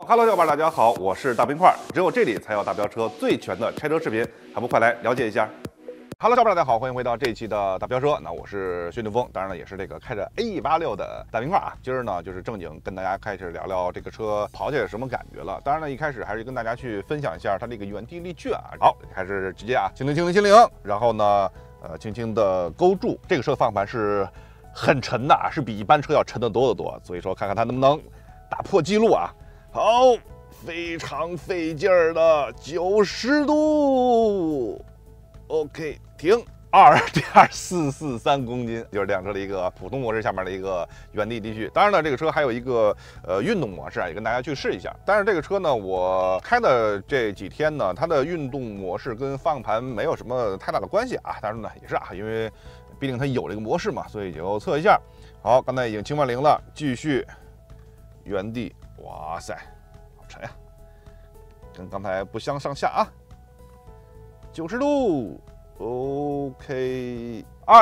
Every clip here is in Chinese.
Hello， 小伙伴，大家好，我是大冰块，只有这里才有大飙车最全的拆车视频，还不快来了解一下？Hello， 小伙伴，大家好，欢迎回到这一期的大飙车。那我是薛定峰，当然了，也是这个开着 A186的大冰块啊。今儿呢，就是正经跟大家开始聊聊这个车跑起来什么感觉了。当然了，一开始还是跟大家去分享一下它这个原地力矩啊。好，还是直接啊，轻零，然后呢，轻轻的勾住。这个车的方向盘是很沉的啊，是比一般车要沉得多得多。所以说，看看它能不能打破记录啊。好，非常费劲儿的90度。OK， 停，2.443公斤，就是这辆车的一个普通模式下面的一个原地力矩。当然了，这个车还有一个运动模式啊，也跟大家去试一下。但是这个车呢，我开的这几天呢，它的运动模式跟方向盘没有什么太大的关系啊。当然呢，也是啊，因为毕竟它有这个模式嘛，所以就测一下。好，刚才已经轻慢0了，继续原地，哇塞，好沉呀，跟刚才不相上下啊。90度 ，OK，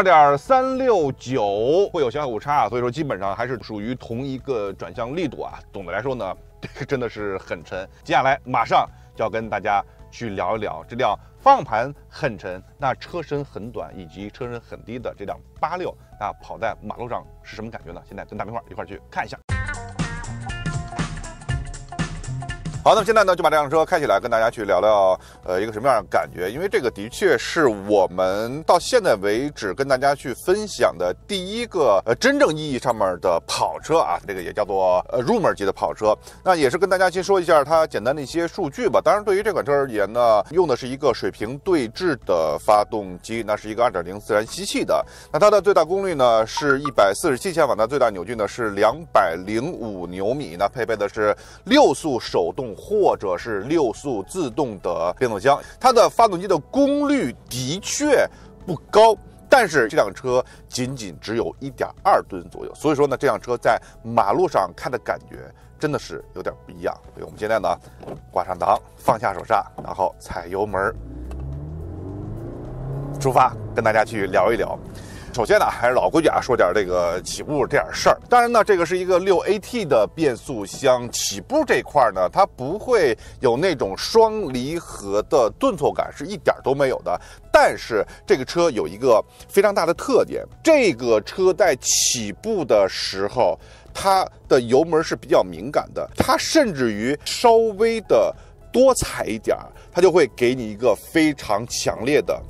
2.369会有小误差，所以说基本上还是属于同一个转向力度啊。总的来说呢，这个真的是很沉。接下来马上就要跟大家去聊一聊这辆方向盘很沉，那车身很短以及车身很低的这辆86，那跑在马路上是什么感觉呢？现在跟大冰块一块去看一下。好，那么现在呢，就把这辆车开起来，跟大家去聊聊，一个什么样的感觉？因为这个的确是我们到现在为止跟大家去分享的第一个真正意义上面的跑车啊，这个也叫做入门级的跑车。那也是跟大家先说一下它简单的一些数据吧。当然，对于这款车而言呢，用的是一个水平对置的发动机，那是一个2.0自然吸气的。那它的最大功率呢是147千瓦，那最大扭矩呢是205牛米。那配备的是6速手动或者是6速自动的变速箱，它的发动机的功率的确不高，但是这辆车仅只有1.2吨左右，所以说呢，这辆车在马路上开的感觉真的是有点不一样。所以我们现在呢，挂上档，放下手刹，然后踩油门，出发，跟大家去聊一聊。首先呢，还是老规矩啊，说点这个起步这点事儿。当然呢，这个是一个6AT 的变速箱，起步这块呢，它不会有那种双离合的顿挫感，是一点都没有的。但是这个车有一个非常大的特点，这个车在起步的时候，它的油门是比较敏感的，它甚至于稍微的多踩一点，它就会给你一个非常强烈的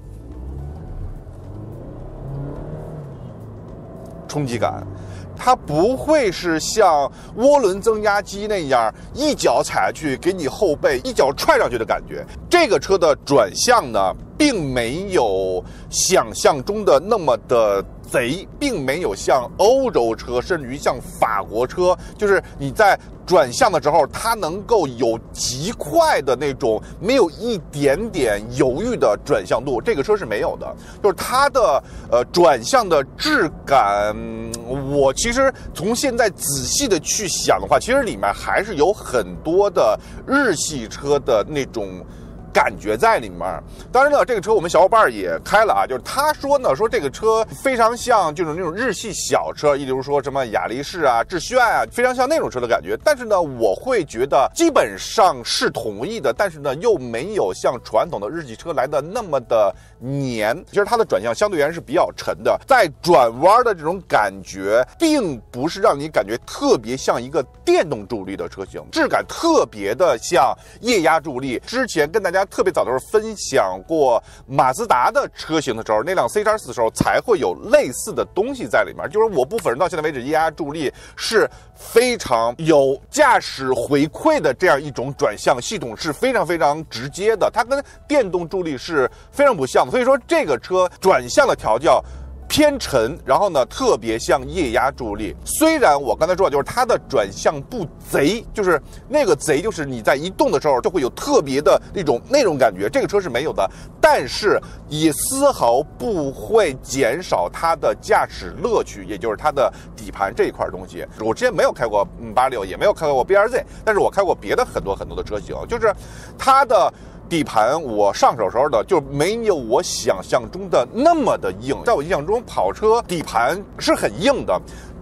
冲击感，它不会是像涡轮增压机那样一脚踩下去给你后背一脚踹上去的感觉。这个车的转向呢，并没有想象中的那么的贼，并没有像欧洲车甚至于像法国车，就是你在转向的时候它能够有极快的那种没有一点点犹豫的转向度，这个车是没有的。就是它的转向的质感，我其实从现在仔细的去想的话，其实里面还是有很多的日系车的那种感觉在里面。当然了，这个车我们小伙伴也开了啊，就是他说呢，说这个车非常像就是那种日系小车，例如说什么雅力士啊、致炫啊，非常像那种车的感觉。但是呢，我会觉得基本上是同意的，但是呢，又没有像传统的日系车来的那么的黏。其实它的转向相对而言是比较沉的，在转弯的这种感觉，并不是让你感觉特别像一个电动助力的车型，质感特别的像液压助力。之前跟大家特别早的时候分享过马自达的车型的时候，那辆 C-4 的时候才会有类似的东西在里面。就是我不否认到现在为止，液压助力是非常有驾驶回馈的这样一种转向系统，是非常非常直接的，它跟电动助力是非常不像的。所以说这个车转向的调教偏沉，然后呢特别像液压助力。虽然我刚才说就是它的转向不贼，就是那个贼就是你在移动的时候就会有特别的那种感觉，这个车是没有的，但是也丝毫不会减少它的驾驶乐趣，也就是它的底盘这一块东西。我之前没有开过86，也没有开过 BRZ， 但是我开过别的很多的车型，就是它的底盘我上手时候的就没有我想象中的那么的硬。在我印象中，跑车底盘是很硬的，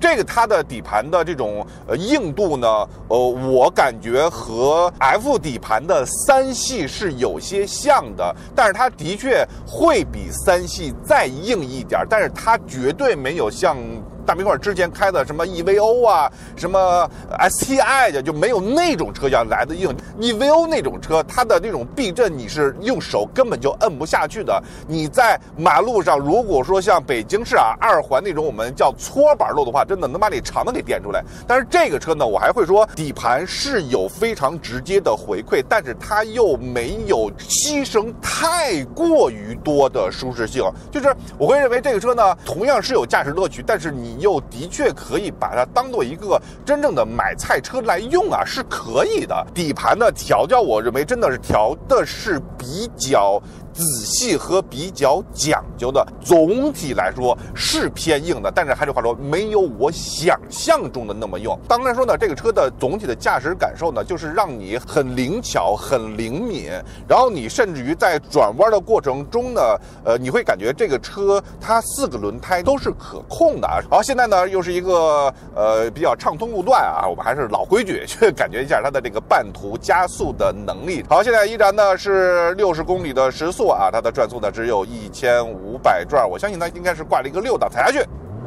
这个它的底盘的这种硬度呢，我感觉和 F 底盘的3系是有些像的，但是它的确会比3系再硬一点，但是它绝对没有像大明块之前开的什么 EVO 啊，什么 STI 的，就没有那种车要来的硬。EVO 那种车，它的那种避震你是用手根本就摁不下去的。你在马路上，如果说像北京市2环那种我们叫搓板路的话，真的能把你肠子给颠出来。但是这个车呢，我还会说底盘是有非常直接的回馈，但是它又没有牺牲太过于多的舒适性。就是我会认为这个车呢，同样是有驾驶乐趣，但是你又的确可以把它当做一个真正的买菜车来用啊，是可以的。底盘的调教，我认为真的是调的是比较仔细和比较讲究的，总体来说是偏硬的，但是还是话说，没有我想象中的那么硬。当然说呢，这个车的总体的驾驶感受呢，就是让你很灵巧、很灵敏，然后你甚至于在转弯的过程中呢，你会感觉这个车它4个轮胎都是可控的。然后现在呢，又是一个比较畅通路段啊，我们还是老规矩，去感觉一下它的这个半途加速的能力。好，现在依然呢是60公里的时速。它的转速呢只有1500转，我相信它应该是挂了一个6档踩下去，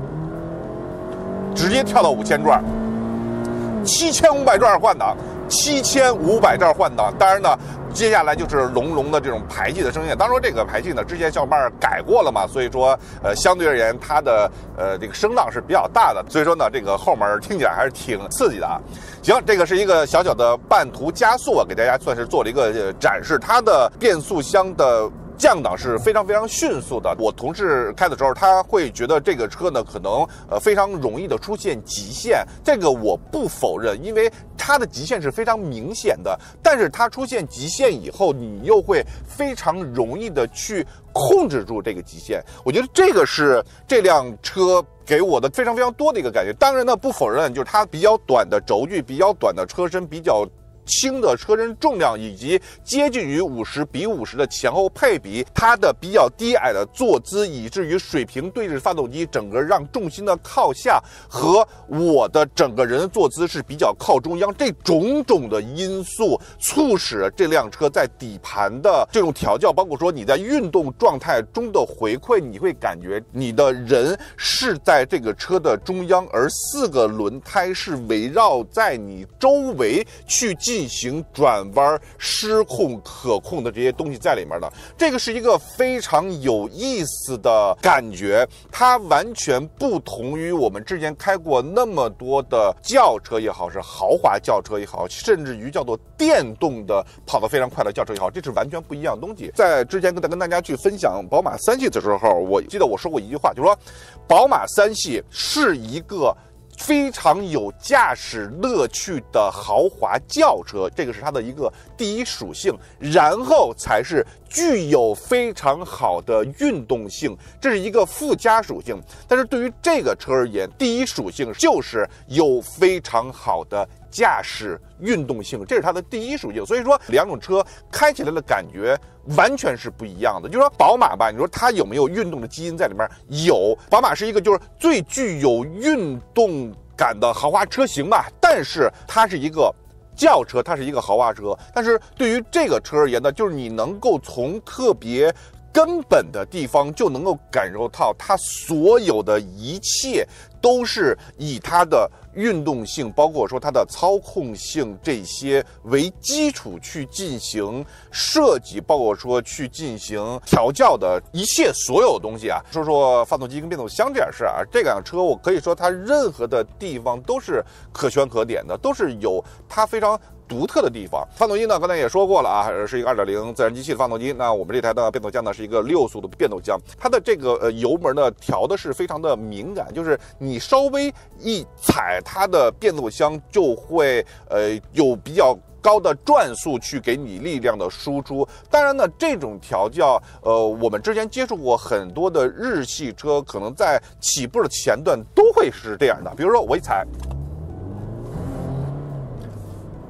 直接跳到5000转，7500转换挡，7500转换挡。当然呢，接下来就是隆隆的这种排气的声音。当然说这个排气呢，之前小伙伴改过了嘛，所以说相对而言它的这个声浪是比较大的，所以说呢这个后门听起来还是挺刺激的啊。行，这个是一个小小的半途加速啊，给大家算是做了一个展示。它的变速箱的降档是非常非常迅速的。我同事开的时候，他会觉得这个车呢可能非常容易的出现极限，这个我不否认，因为它的极限是非常明显的。但是它出现极限以后，你又会非常容易的去控制住这个极限。我觉得这个是这辆车给我的非常非常多的一个感觉。当然呢，不否认就是它比较短的轴距、比较短的车身、比较轻的车身重量，以及接近于50:50的前后配比，它的比较低矮的坐姿，以至于水平对置发动机整个让重心的靠下，和我的整个人的坐姿是比较靠中央，这种种的因素促使这辆车在底盘的这种调教，包括说你在运动状态中的回馈，你会感觉你的人是在这个车的中央，而4个轮胎是围绕在你周围去进行转弯、失控、可控的这些东西在里面的。这个是一个非常有意思的感觉，它完全不同于我们之前开过那么多的轿车也好，是豪华轿车也好，甚至于叫做电动的跑得非常快的轿车也好，这是完全不一样的东西。在之前跟大家去分享宝马3系的时候，我记得我说过一句话，就是说宝马3系是一个非常有驾驶乐趣的豪华轿车，这个是它的一个第一属性，然后才是具有非常好的运动性，这是一个附加属性。但是对于这个车而言，第一属性就是有非常好的驾驶运动性，这是它的第一属性。所以说两种车开起来的感觉完全是不一样的。就是说宝马吧，你说它有没有运动的基因在里面？有，宝马是一个就是最具有运动感的豪华车型吧，但是它是一个轿车，它是一个豪华车。但是对于这个车而言呢，就是你能够从特别根本的地方就能够感受到它所有的一切都是以它的运动性，包括说它的操控性这些为基础去进行设计，包括说去进行调教的一切所有东西啊。说说发动机跟变速箱这点事啊，这辆车我可以说它任何的地方都是可圈可点的，都是有它非常独特的地方。发动机呢，刚才也说过了啊，是一个2.0自然吸气的发动机。那我们这台的变速箱呢，是一个6速的变速箱。它的这个油门呢，调的是非常的敏感，就是你稍微一踩它的变速箱就会有比较高的转速去给你力量的输出。当然呢，这种调教我们之前接触过很多的日系车，可能在起步的前段都会是这样的。比如说我一踩，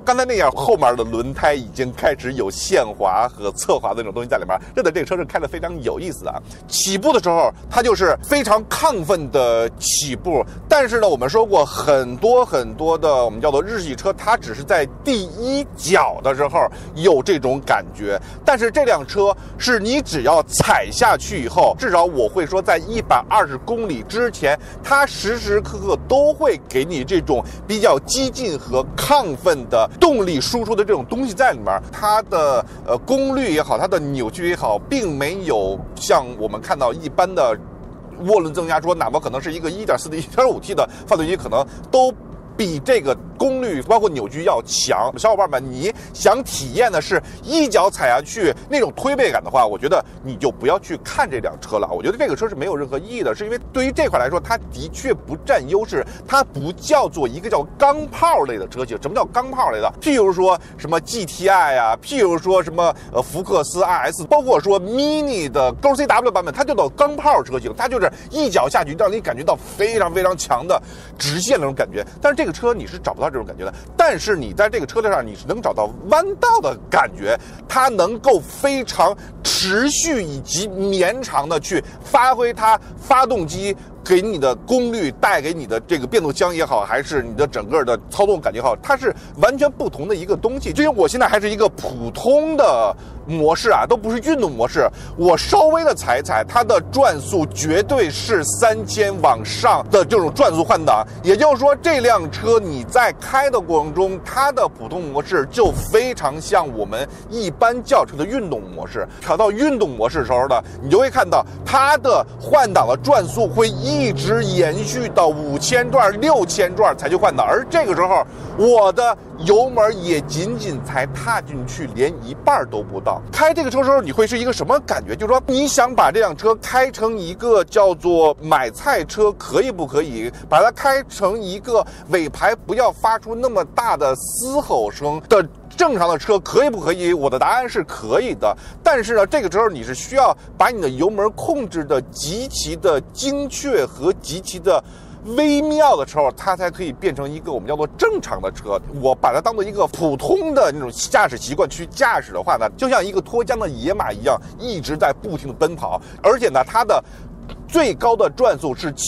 刚才那样，后面的轮胎已经开始有限滑和侧滑的那种东西在里面，真的这个车是开得非常有意思啊。起步的时候它就是非常亢奋的起步，但是呢我们说过很多的我们叫做日系车，它只是在第一脚的时候有这种感觉，但是这辆车是你只要踩下去以后，至少我会说在120公里之前，它时时刻刻都会给你这种比较激进和亢奋的动力输出的这种东西在里面。它的功率也好，它的扭矩也好，并没有像我们看到一般的涡轮增压说，哪怕可能是一个 1.4 的 1.5T 的发动机，可能都比这个功率包括扭矩要强。小伙伴们，你想体验的是一脚踩下去那种推背感的话，我觉得你就不要去看这辆车了。我觉得这个车是没有任何意义的，是因为对于这块来说，它的确不占优势，它不叫做一个叫钢炮类的车型。什么叫钢炮类的？譬如说什么 GTI 啊，譬如说什么福克斯 RS， 包括说 Mini 的 GoCW 版本，它就叫钢炮车型，它就是一脚下去让你感觉到非常非常强的直线那种感觉。但是这个车你是找不到这种感觉的，但是你在这个车子上你是能找到弯道的感觉，它能够非常持续以及绵长的去发挥它发动机给你的功率，带给你的这个变速箱也好，还是你的整个的操纵感觉也好，它是完全不同的一个东西。就因为我现在还是一个普通的模式啊，都不是运动模式，我稍微的踩一踩，它的转速绝对是3000往上的这种转速换挡。也就是说，这辆车你在开的过程中，它的普通模式就非常像我们一般轿车的运动模式。调到运动模式的时候呢，你就会看到它的换挡的转速会一直延续到5000转、6000转才去换挡，而这个时候我的油门也仅仅才踏进去，连一半都不到。开这个车的时候，你会是一个什么感觉？就是说，你想把这辆车开成一个叫做买菜车，可以不可以？把它开成一个尾排不要发出那么大的嘶吼声的正常的车，可以不可以？我的答案是可以的。但是呢，这个时候你是需要把你的油门控制的极其的精确和极其的微妙的时候，它才可以变成一个我们叫做正常的车。我把它当做一个普通的那种驾驶习惯去驾驶的话呢，就像一个脱缰的野马一样，一直在不停的奔跑。而且呢，它的最高的转速是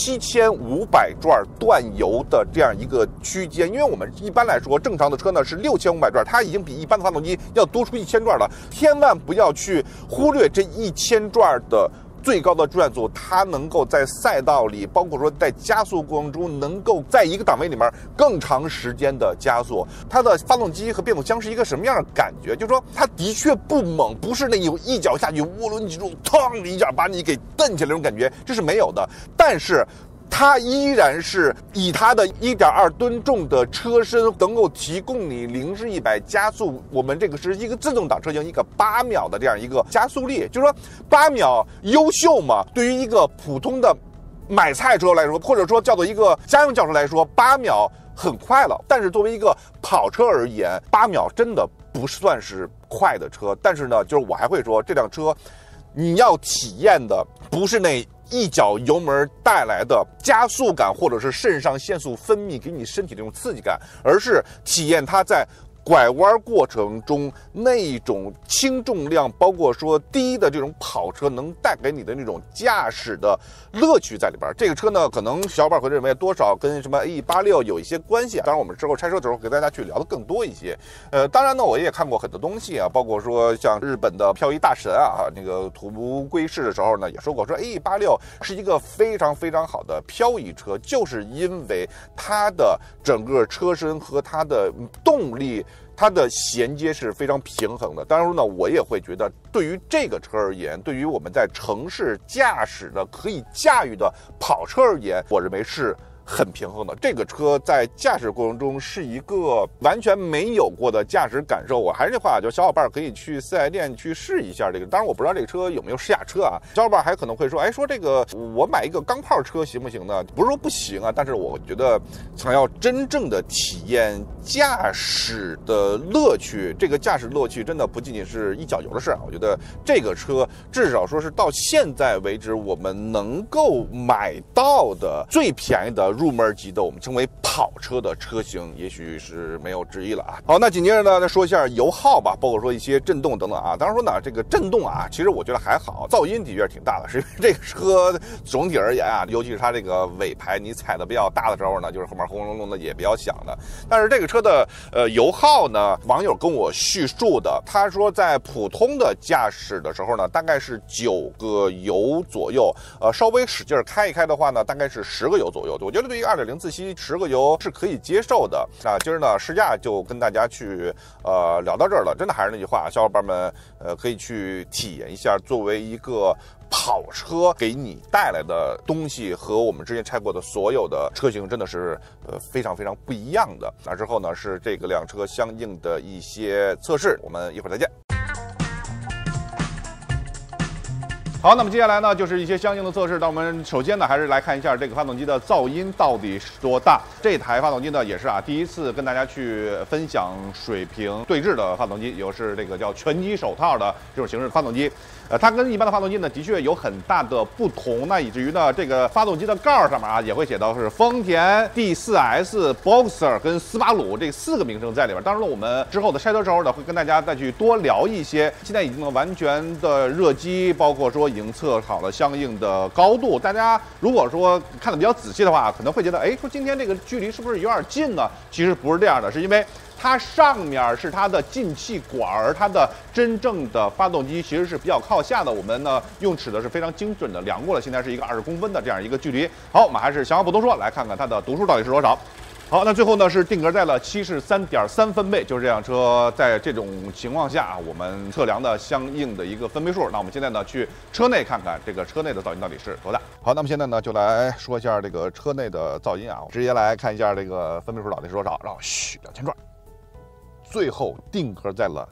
7500转断油的这样一个区间。因为我们一般来说正常的车呢是6500转，它已经比一般的发动机要多出1000转了。千万不要去忽略这1000转的最高的转速，它能够在赛道里，包括说在加速过程中，能够在一个档位里面更长时间的加速。它的发动机和变速箱是一个什么样的感觉？就是说，它的确不猛，不是那种一脚下去涡轮集中，嘡一下把你给蹬起来那种感觉，这是没有的。但是它依然是以它的1.2吨重的车身能够提供你0至100加速。我们这个是一个自动挡车型，一个8秒的这样一个加速力，就是说8秒优秀嘛。对于一个普通的买菜车来说，或者说叫做一个家用轿车来说，8秒很快了。但是作为一个跑车而言，8秒真的不算是快的车。但是呢，就是我还会说，这辆车你要体验的不是那一脚油门带来的加速感，或者是肾上腺素分泌给你身体的这种刺激感，而是体验它在拐弯过程中那种轻重量，包括说低的这种跑车能带给你的那种驾驶的乐趣在里边。这个车呢，可能小伙伴会认为多少跟什么 AE86 有一些关系啊。当然我们之后拆车的时候给大家去聊的更多一些。当然呢，我也看过很多东西啊，包括说像日本的漂移大神啊，那个土屋圭市的时候呢，也说过说 AE86 是一个非常非常好的漂移车，就是因为它的整个车身和它的动力，它的衔接是非常平衡的。当然呢，我也会觉得，对于这个车而言，对于我们在城市驾驶的可以驾驭的跑车而言，我认为是很平衡的。这个车在驾驶过程中是一个完全没有过的驾驶感受。我还是这话，就小伙伴可以去四 S 店去试一下这个。当然我不知道这个车有没有试驾车啊，小伙伴还可能会说，哎，说这个我买一个钢炮车行不行呢？不是说不行啊，但是我觉得想要真正的体验驾驶的乐趣，这个驾驶乐趣真的不仅仅是一脚油的事啊。我觉得这个车至少说是到现在为止我们能够买到的最便宜的入门级的我们称为跑车的车型，也许是没有之一了啊。好，那紧接着呢，再说一下油耗吧，包括说一些震动等等啊。当然说呢，这个震动啊，其实我觉得还好，噪音的确挺大的，是因为这个车总体而言啊，尤其是它这个尾排你踩的比较大的时候呢，就是后面轰隆隆的也比较响的。但是这个车的油耗呢，网友跟我叙述的，他说在普通的驾驶的时候呢，大概是9个油左右，稍微使劲开一开的话呢，大概是10个油左右。我觉得对于2.0自吸10个油是可以接受的啊。今儿呢试驾就跟大家去聊到这儿了。真的还是那句话，小伙伴们可以去体验一下，作为一个跑车给你带来的东西和我们之前拆过的所有的车型真的是非常非常不一样的。那之后呢是这个辆车相应的一些测试，我们一会儿再见。好，那么接下来呢，就是一些相应的测试。那我们首先呢，还是来看一下这个发动机的噪音到底是多大。这台发动机呢，也是第一次跟大家去分享水平对置的发动机，也是这个叫拳击手套的这种形式的发动机。它跟一般的发动机呢，的确有很大的不同。那以至于呢，这个发动机的盖上面也会写到是丰田 D4S、Boxer 跟斯巴鲁这4个名称在里边。当然了，我们之后的筛车时候呢，会跟大家再去多聊一些。现在已经完全的热机，包括说已经测好了相应的高度。大家如果说看得比较仔细的话，可能会觉得，说今天这个距离是不是有点近呢？其实不是这样的，是因为它上面是它的进气管，而它的真正的发动机其实是比较靠下的。我们呢用尺的是非常精准的量过了，现在是一个20公分的这样一个距离。好，我们还是闲话不多说，来看看它的读数到底是多少。好，那最后呢是定格在了73.3分贝，就是这辆车在这种情况下我们测量的相应的一个分贝数。那我们现在呢去车内看看这个车内的噪音到底是多大。好，那么现在呢就来说一下这个车内的噪音啊，直接来看一下这个分贝数到底是多少。然后2000转。最后定格在了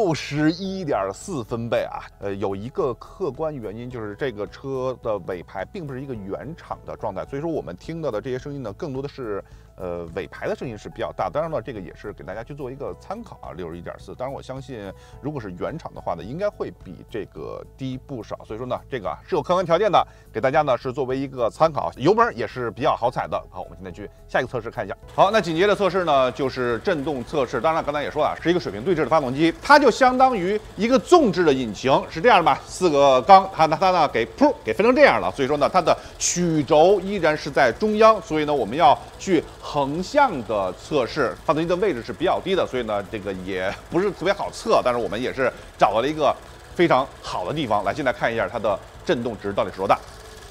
61.4分贝啊，有一个客观原因，就是这个车的尾排并不是一个原厂的状态，所以说我们听到的这些声音呢，更多的是尾排的声音是比较大。当然了，这个也是给大家去做一个参考啊，61.4。当然我相信，如果是原厂的话呢，应该会比这个低不少。所以说呢，这个是有客观条件的，给大家呢是作为一个参考。油门也是比较好踩的。好，我们现在去下一个测试看一下。好，那紧接着测试呢就是震动测试。当然刚才也说了，是一个水平对置的发动机，它就相当于一个纵置的引擎，是这样的吧？4个缸，它呢给分成这样了。所以说呢，它的曲轴依然是在中央，所以呢我们要去横向的测试，发动机的位置是比较低的，所以呢这个也不是特别好测，但是我们也是找到了一个非常好的地方。来，现在看一下它的震动值到底是多大。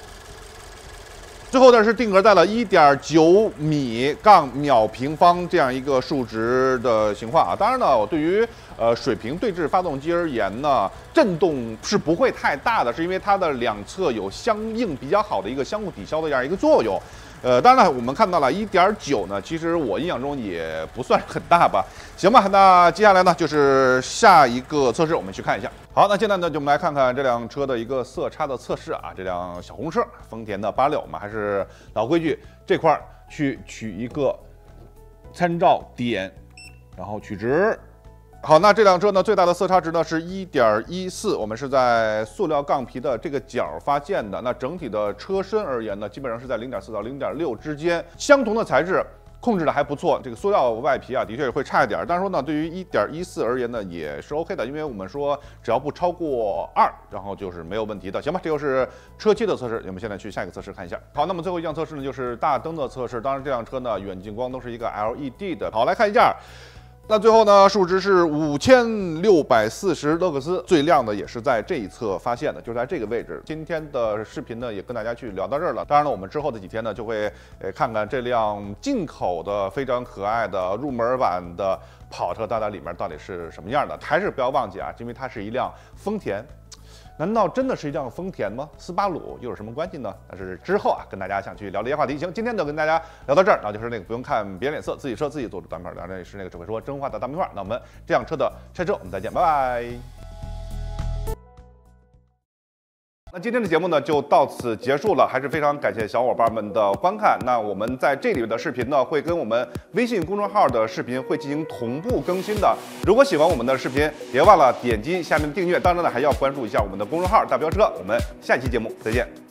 最后呢是定格在了1.9米杠秒平方这样一个数值的情况啊。当然呢，我对于水平对置发动机而言呢，震动是不会太大的，是因为它的两侧有相应比较好的一个相互抵消的这样一个作用。当然了，我们看到了1.9呢，其实我印象中也不算很大吧。行吧，那接下来呢就是下一个测试，我们去看一下。好，那现在呢就我们来看看这辆车的一个色差的测试啊。这辆小红车，丰田的86，我们还是老规矩，这块去取一个参照点，然后取值。好，那这辆车呢最大的色差值呢是1.14，我们是在塑料杠皮的这个角发现的。那整体的车身而言呢，基本上是在0.4到0.6之间，相同的材质。控制的还不错，这个塑料外皮的确会差一点，但是说呢，对于1.14而言呢，也是 OK 的，因为我们说只要不超过2，然后就是没有问题的，行吧？这就是车漆的测试，我们现在去下一个测试看一下。好，那么最后一项测试呢，就是大灯的测试。当然，这辆车呢，远近光都是一个 LED 的。好，来看一下。那最后呢，数值是5640勒克斯，最亮的也是在这一侧发现的，就在这个位置。今天的视频呢，也跟大家去聊到这儿了。当然了，我们之后的几天呢，就会看看这辆进口的非常可爱的入门版的跑车，它里面到底是什么样的。还是不要忘记啊，因为它是一辆丰田。难道真的是一辆丰田吗？斯巴鲁又有什么关系呢？但是之后跟大家想去聊这些话题。行，今天就跟大家聊到这儿，那就是不用看别人脸色，自己车自己做主单片。当然也是只会说真话的大明话。那我们这辆车的拆车，我们再见，拜拜。那今天的节目呢就到此结束了，还是非常感谢小伙伴们的观看。那我们在这里面的视频呢，会跟我们微信公众号的视频会进行同步更新的。如果喜欢我们的视频，别忘了点击下面订阅。当然呢，还要关注一下我们的公众号大飙车。我们下期节目再见。